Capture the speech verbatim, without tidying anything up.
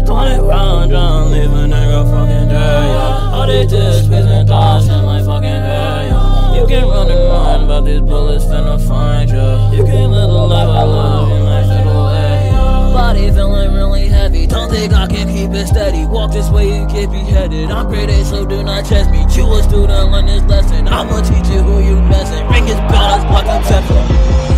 twenty round drum, leave a nigga fucking dead, yeah. All they just spacing thoughts in my fucking head, yeah. You can run and run, but these bullets finna find ya. You can live the life I love in my fiddle way, yeah. Body feeling really heavy, don't think I can keep it steady. Walk this way, you get beheaded. I'm grade A, so do not test me. You a student, learn this lesson. I'ma teach you who you messing. Ring his bell, that's block conception.